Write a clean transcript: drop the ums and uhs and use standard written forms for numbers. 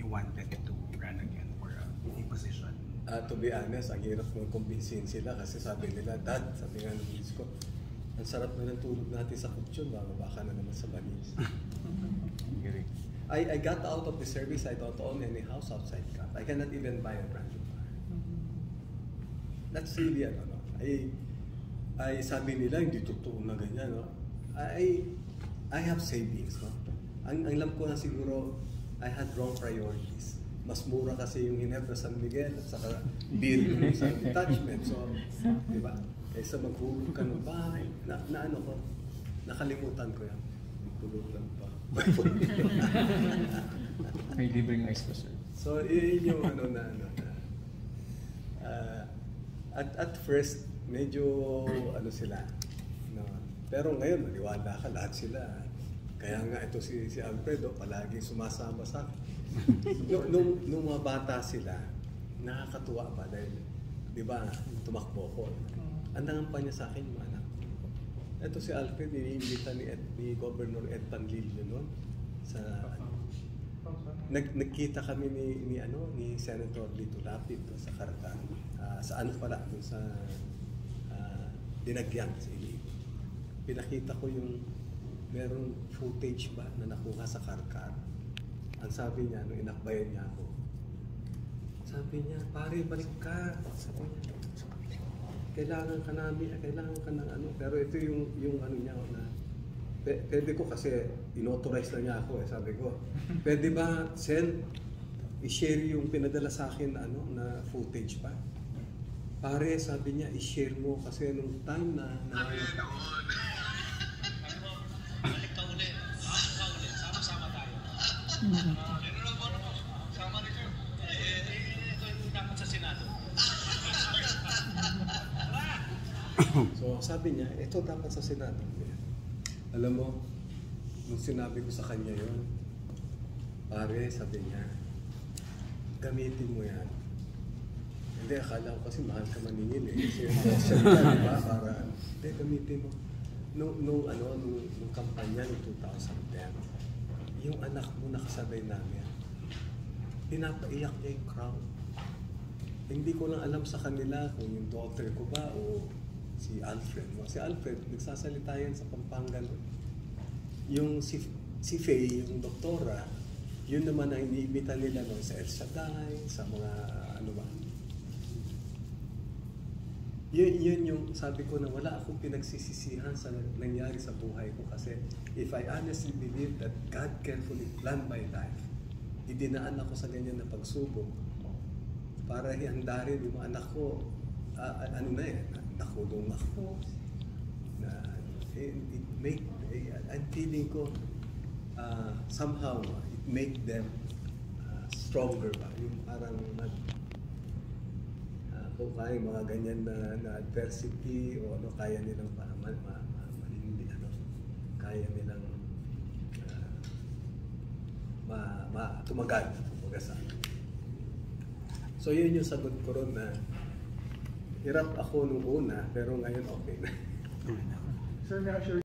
wanted to run again for a position? To be honest, ang hirap mong kumbinsin sila kasi sabi nila, Dad, sabi nga ng miss ko, ang sarap na ng tulog natin sa kutsyon, baka na naman sa banis. I got out of the service. I don't own any house outside Cap. I cannot even buy a brand new car. That's really, sabi nila, hindi totoo na ganyan, no? I have savings, no? Ang alam ko na siguro, I had wrong priorities. Mas mura kasi yung Ginebra San Miguel at saka bill sa attachment. So, di ba? Kaysa maghulog ka ng bahay, na ano ko, nakalimutan ko yan. Tulog lang pa. May libreng ice pa, sir. So, yun yung at first, medyo sila. No? Pero ngayon, maniwala ka, lahat sila. Kaya nga ito si Alfredo, palagi sumasama sa akin. Nung mga bata sila, nakakatuwa ba dahil, di ba, tumakbo ko. Ang nangampan niya sa akin yung anak. Ito si Alfred, iniimbita ni Governor Ed Panlilio noon sa nagkita kami ni Senator Lito Lapid sa Caracas. Sa sa Dinagyang sa Iligo. Pinakita ko yung merong footage ba na nakuha sa Caracas. Ang sabi niya, nung inakbayan niya ako, sabi niya, pare, balik ka. Sabi niya, kailangan ka ng pero ito yung niya na, pwede ko kasi inauthorize na niya ako sabi ko, pwede ba, Sen, i-share yung pinadala sa akin na footage pa? Pare, sabi niya, i-share mo kasi nung time na balik ka ulit. Sama-sama tayo. Sama rin yun. Ito yung dapat sa Senado. So sabi niya, ito dapat sa Senado. Alam mo, nung sinabi ko sa kanya yun, pare, sabi niya, gamitin mo yan. Hindi, akala ko kasi mahal ka maningil eh. Kasi yung question ka, di ba? Para, hindi, gamitin mo. Nung kampanya noong 2010, yung anak mo nakasabay namin, pinapaiyak niya yung crowd. Hindi ko lang alam sa kanila kung yung daughter ko ba o si Alfred. Si Alfred, nagsasalita yan sa Pampanga. Yung si Faye, yung doktora, yun naman ang iniibita nila sa El Shaddai, sa mga ba. Yun yung sabi ko na wala akong pinagsisisihan sa nangyari sa buhay ko kasi if I honestly believe that God carefully planned my life, idinaan ako sa ganyan na pagsubok para ihanda rin yung mga anak ko, nakulong ako, na I'm feeling ko somehow it make them stronger ba, yung parang kung kaya mga ganyan na adversity o kaya nilang malindi, kaya nilang tumagal, so yun yung sagot ko ron na hirap ako nung una pero ngayon okay na. Sir,